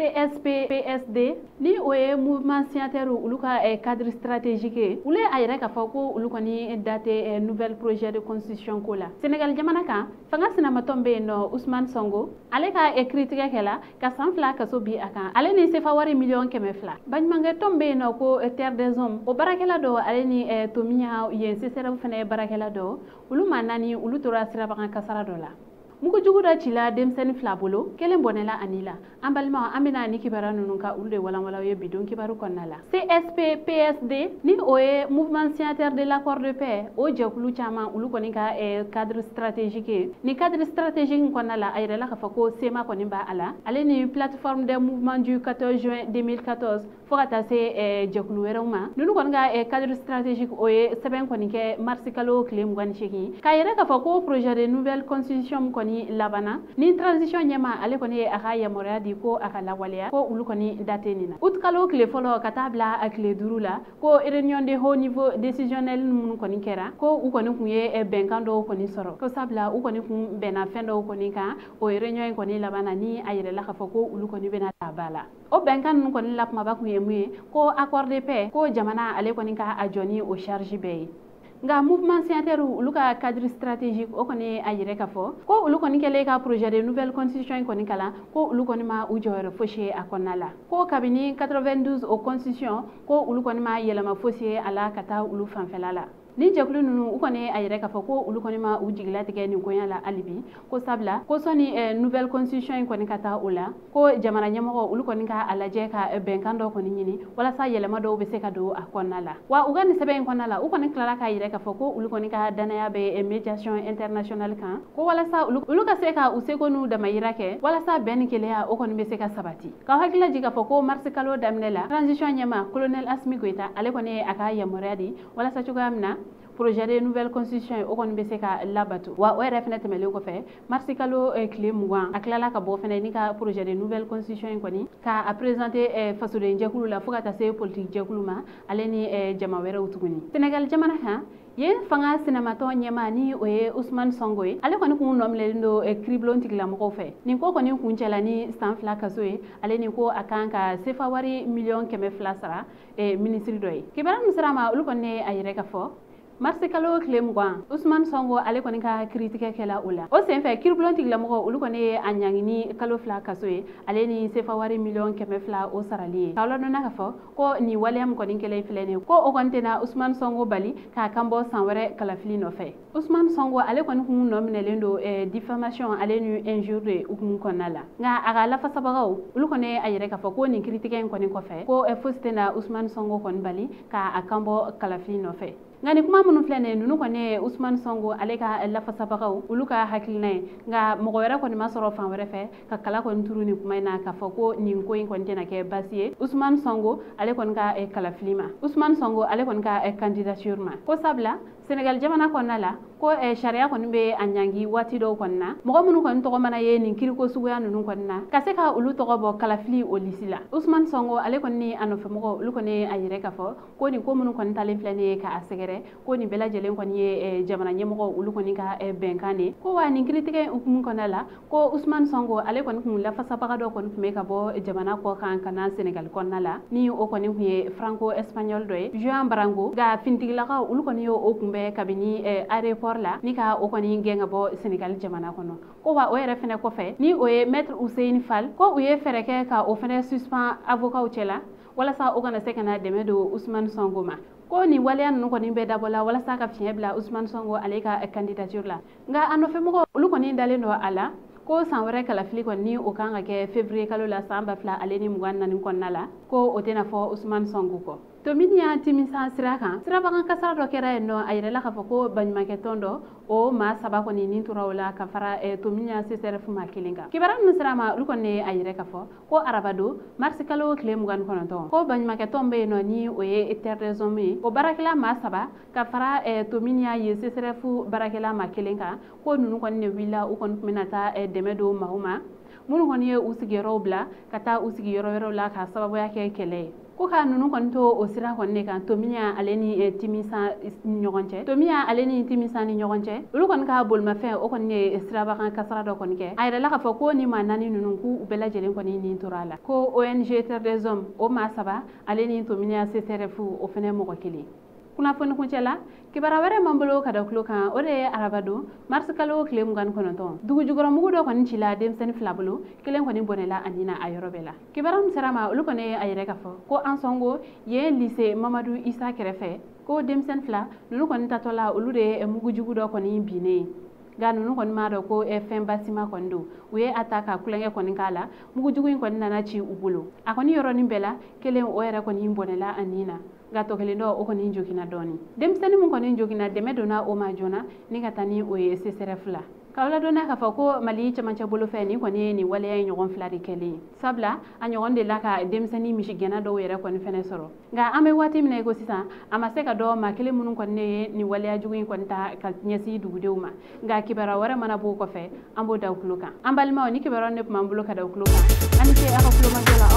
CSP PSD ni o ye mouvement signataire olu ka cadre stratégique ulu a yɛrɛ k'a fɔ ko olu kɔni date nouvelle projet de constitution ko la Sénégal jamana kan fanga sinamatɔn bɛ yen nɔ Ousmane Sonko ale ka critique kɛla ka san 2 kaso bi a kan ale ni sefa wari miliyɔn 200 baɲumankɛ tɔn bɛ yen nɔ ko terre des hommes o barakɛla dɔ ale ni Tomiya yen CCRF fana ye barakɛla dɔ olu ma naani olu tora sirabakan kasara dɔ la mugu jugu dɔ cila denmisɛnnin 2 bolo kelen bɔnɛla ani la an balima an bɛna ni kibaruya ninnu ka olu de walanwalaw ye bidon kibaru kɔnɔna la CSP PSD ni o ye mouvement signataire de l'accord de paix o jɛkulu caman olu kɔni ka cadre stratégique ni cadre stratégique kɔnɔna la a yirala k'a fɔ ko SEMA kɔni b'a a la ale ni plateforme des mouvements du 14 juin 2014 fo ka taa se jɛkulu wɛrɛw ma ninnu kɔni ka cadre stratégique o ye sɛbɛn kɔni kɛ mars kalo tile 28 k'a yɛrɛ k'a fɔ ko projet de nouvelle constitution kɔni labana ni transition ɲɛma ale kɔni ye a ka yamaruya di ko a ka lawaleya ko olu kɔni date nin na août kalo tile fɔlɔ ka taa bila a tile 5 la ko réunion de haut niveau décisionnel minnu kɔni kɛra ko u kɔni kun ye bɛnkan dɔw kɔni sɔrɔ ko sabula u kɔni kun bɛnna fɛn dɔw kɔni kan o réunion in kɔni labana ni a yɛrɛla k'a fɔ ko olu kɔni bɛna ta ba la o bɛnkan ninnu kɔni la kumaba kun ye mun ye ko accord de paix ko jamana ale kɔni ka a jɔ ni o charge bɛɛ ye nga mouvement signataire olu ka cadre stratégique o kɔni a yɛrɛ k'a fɔ ko olu kɔni kɛlen ka projet de nouvelle constitution kɔni kalan ko olu kɔni ma u jɔyɔrɔ fosi a kɔnɔna la ko kabini 92 o constitution ko olu kɔni ma yɛlɛma fosi a la ka taa olu fanfɛla la ni jɛkulu ninnu u kɔni a yɛrɛ k'a fɔ ko olu kɔni ma u jigilatigɛ nin koɲa la halibi ko sabula ko sɔni nouvelle constitution kɔni ka taa o la ko jamana ɲɛmɔgɔ olu kɔni ka a lajɛ ka bɛnkan dɔ kɔni ɲini walasa yɛlɛma dɔw bɛ se ka don a kɔnɔna la wa u ka nin sɛbɛn in kɔnɔna la u kɔni tilala k'a yɛrɛ k'a fɔ ko olu kɔni ka danaya bɛ médiation internationale kan ko walasa olu ka se ka u seko n'u damayira kɛ walasa bɛn ni kelenya o kɔni bɛ se ka sabati k'aw hakili jigin k'a fɔ ko mars kalo daminɛ la transition ɲɛma colonel Assimi Goïta ale kɔni a ka yamaruya di walasa cogoya min na projet de nouvelle constitution o kɔni bɛ se ka labato wa o yɛrɛ fɛnɛ tɛmɛlen kɔfɛ mars kalo tile 20 a tilala ka bɔ fɛnɛ ni ka projet de nouvelle constitution kɔni ka a présenter fasoden jɛkulu la fo ka taa se politique jɛkulu ma ale ni jama wɛrɛw tuguni Sénégal jamana kan yen fanga sinamatɔn ɲɛma ni o ye Ousmane Sonko ye ale kɔni kun nɔminɛlen do kiribulon tigilamɔgɔw fɛ nin ko kɔni kun cɛla ni san 2 kaso ye ale ni ko a kan ka sefa wari miliyɔn 200 sara ministre dɔ ye kibaruya min sera ma olu kɔni a yɛrɛ ka fɔ mars kalo tile 20 Ousmane Sonko ale kɔni ka critique kɛla o la o senfɛ kiribulon tigilamɔgɔ olu kɔni ye a ɲangi ni kalo 2 kaso ye ale ni sefa wari miliyɔn 200 o sarali ye k'aw ladɔnna k'a fɔ ko ni waleya min kɔni kɛla filɛ nin ko o kɔni tɛna Ousmane Sonko bali k'a kan bɔ san wɛrɛ kalafili nɔfɛ Ousmane Sonko ale kɔni kun nɔminɛlen do diffamation ale ni injure de hukumu kɔnɔna la nka a ka lafasabagaw olu kɔni a yɛrɛ k'a fɔ ko nin critique in kɔni kɔfɛ ko fosi tɛna Ousmane Sonko kɔni bali k'a kan bɔ kalafili nɔfɛ nka ni kuma minnu filɛ nin ninnu kɔni ye Ousmane Sonko ale ka lafasabagaw olu ka hakilina ye nka mɔgɔ wɛrɛ kɔni ma sɔrɔ fan wɛrɛ fɛ ka kala kɔni turu nin kuma in na k'a fɔ ko nin ko in kɔni tɛna kɛ basi ye Ousmane Sonko ale kɔni ka kalafili ma Ousmane Sonko ale kɔni ka candidature ma ko sabula Sénégal jamana kɔnɔna la ko sariya kɔni bɛ a ɲangi waati dɔw kɔni na mɔgɔ minnu kɔni tɔgɔ mana ye nin kiriko suguya ninnu kɔni na ka se ka olu tɔgɔ bɔ kalafili o lisi la Ousmane Sonko ale kɔni ni a nɔfɛmɔgɔ olu kɔni a yɛrɛ k'a fɔ ko nin ko minnu kɔni talen filɛ nin ye k'a sɛgɛrɛ ko nin bɛɛ lajɛlen kɔni ye jamana ɲɛmɔgɔ olu kɔni ka bɛnkan de ko wa nin critique hukumu kɔnɔna la ko Ousmane Sonko ale kɔni kun lafasabaga dɔ kɔni kun bɛ ka bɔ jamana kɔ kan ka na Sénégal kɔnɔna la ni o kɔni kun ye franco espagnol dɔ ye Juan Branco nka finitigilakaw olu kɔni y'o kunbɛn kabini aéroport la ni ka o kɔni gɛn ka bɔ Sénégal jamana kɔnɔ ko wa o yɛrɛ fɛnɛ kɔfɛ ni o ye maître Ousseini Fall ko u ye fɛɛrɛ kɛ ka o fɛnɛ suspend avocat cɛla walasa o kana se ka na dɛmɛ don Ousmane Sonko ma ko nin waleya ninnu kɔni bɛ dabɔla walasa ka fiɲɛ bila Ousmane Sonko ale ka candidature la nka a nɔfɛmɔgɔ olu kɔni dalen don a la ko san wɛrɛ kalafili kɔni ni o kan ka kɛ février kalo la san 2024 kɔnɔna la ko o tɛna fɔ Ousmane Sonko kɔ Tomini y'a timisa sira kan sirabakan kasara dɔ kɛra yen nɔ a yɛrɛla k'a fɔ ko baɲumankɛ tɔn dɔ o maa 3 kɔni nin tora o la ka fara Tomini y'a CCRF maa 1 kan kibaruya min sera ma olu kɔni a yɛrɛ k'a fɔ ko arabado mars kalo tile 29 ko baɲumankɛ tɔn bɛ yen nɔ ni o ye terre des hommes ye o baarakɛla maa 3 ka fara Tomini y'a ye CCRF baarakɛla maa 1 kan ko ninnu kɔni de wulila u kɔni tun bɛna taa dɛmɛ don maaw ma munu kɔni ye u sigiyɔrɔw bila ka taa u sigiyɔrɔ wɛrɛw la ka sababuya kɛ kɛlɛ ye ko ka nunu kɔni to o sira kɔni de kan tomiya ale ni timisa ni ɲɔgɔn cɛ tomiya ale ni timisa ni ɲɔgɔn cɛ olu kɔni ka bolimafɛn o kɔni ye sirabakan kasara dɔ kɔni kɛ a yɛrɛ la k'a fɔ ko ni maa naani nunu k'u bɛɛ lajɛlen kɔni nin tora a la ko ONG Terre des Hommes o maa saba ale ni tomiya CCRF o fɛnɛ mɔgɔ kelen kunnafoni kuncɛ la kibara wɛrɛ man bolo ka da tulo kan o de ye araba don mars kalo tile 29 dugu jukɔrɔmugu dɔ kɔni cila denmisɛnnin fila bolo kelen kɔni bɔnɛla a nina a yɔrɔ bɛɛ la kibara min sera ma olu kɔni a yɛrɛ k'a fɔ ko an sɔngo ye lycée Mamadu Isa kɛrɛfɛ ko denmisɛnnin fila nunu kɔni tatɔla olu de ye mugujugu dɔ kɔni binnen ga nunu kɔni ma dɔn ko fɛn basima kɔni don u ye a ta ka kulonkɛ kɔni k'a la mugujugu in kɔni nana ci u bolo a kɔni yɔrɔnin bɛɛ la kelen o yɛrɛ kɔni bɔnɛla a nina ga tɔ kelen dɔ o kɔni jogina dɔɔni denmisɛnnin min kɔni jogina dɛmɛ donna o ma joona ni ka taa ni o ye CCRF la k'aw ladɔnniya k'a fɔ ko Mali cɛmancɛ bolo fɛ ni kɔni ye nin waleya ye ɲɔgɔn fila de kɛlen sabula a ɲɔgɔn de la ka denmisɛnnin misigɛnna dɔw yɛrɛ kɔni fɛnɛ sɔrɔ nka an bɛ waati min na i ko sisan a ma se ka dɔn maa kelen minnu kɔni ye nin waleya jugu in kɔni ta ka ɲɛsin dugudenw ma nka kibaruya wɛrɛ mana b'o kɔfɛ an b'o da u tulo kan an balimaw ni kibaruya ne tun b'an bolo ka da u tulo kan an ni ce aw ka kulomajɔ la